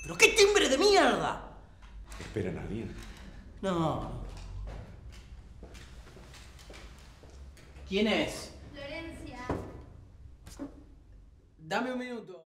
¿Pero qué timbre de mierda? ¿Esperan a alguien? No. ¿Quién es? Florencia. Dame un minuto.